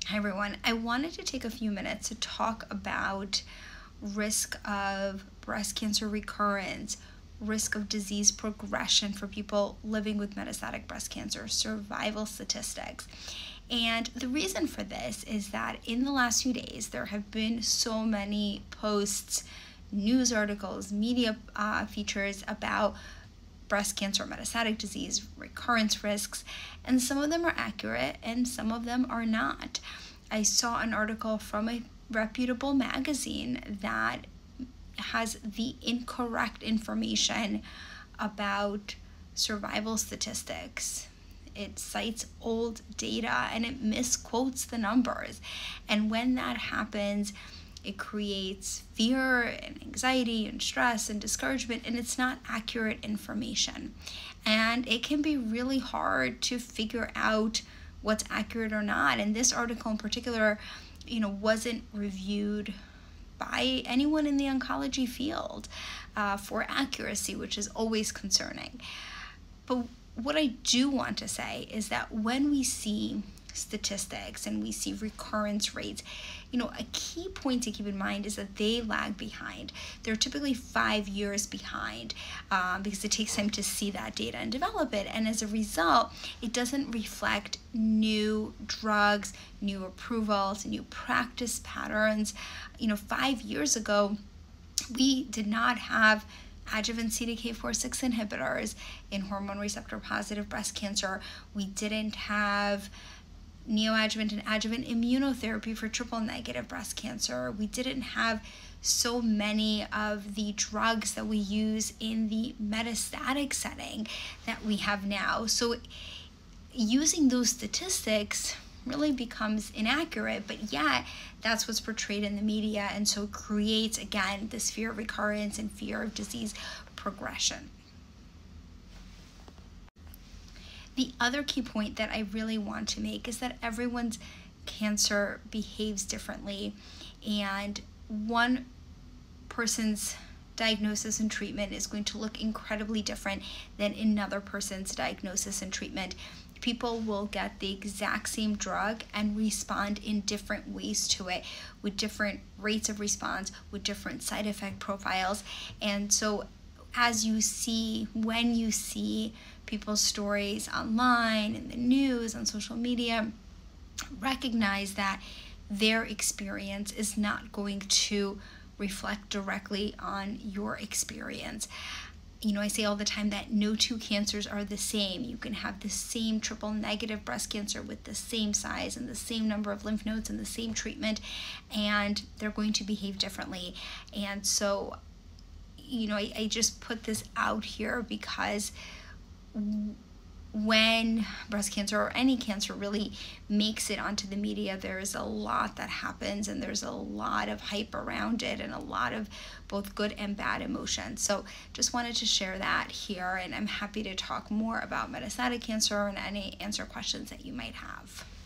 Hi everyone. I wanted to take a few minutes to talk about risk of breast cancer recurrence, risk of disease progression for people living with metastatic breast cancer, survival statistics. And the reason for this is that in the last few days, there have been so many posts, news articles, media features about breast cancer, metastatic disease, recurrence risks, and some of them are accurate and some of them are not. I saw an article from a reputable magazine that has the incorrect information about survival statistics. It cites old data and it misquotes the numbers. And when that happens, it creates fear and anxiety and stress and discouragement, and it's not accurate information. And it can be really hard to figure out what's accurate or not. And this article in particular, wasn't reviewed by anyone in the oncology field for accuracy, which is always concerning. But what I do want to say is that when we see statistics and we see recurrence rates, a key point to keep in mind is that they lag behind. They're typically 5 years behind because it takes time to see that data and develop it. And as a result, it doesn't reflect new drugs, new approvals, new practice patterns. 5 years ago, we did not have adjuvant CDK4/6 inhibitors in hormone receptor positive breast cancer. We didn't have neoadjuvant and adjuvant immunotherapy for triple negative breast cancer. We didn't have so many of the drugs that we use in the metastatic setting that we have now. So using those statistics really becomes inaccurate, but yet that's what's portrayed in the media, and so it creates, again, this fear of recurrence and fear of disease progression. The other key point that I really want to make is that everyone's cancer behaves differently, and one person's diagnosis and treatment is going to look incredibly different than another person's diagnosis and treatment. People will get the exact same drug and respond in different ways to it, with different rates of response, with different side effect profiles. And so when you see people's stories online, in the news, on social media, recognize that their experience is not going to reflect directly on your experience. I say all the time that no two cancers are the same. You can have the same triple negative breast cancer with the same size and the same number of lymph nodes and the same treatment, and they're going to behave differently. And so, I just put this out here because when breast cancer or any cancer really makes it onto the media, there's a lot that happens and there's a lot of hype around it and a lot of both good and bad emotions. So just wanted to share that here, and I'm happy to talk more about metastatic cancer and answer questions that you might have.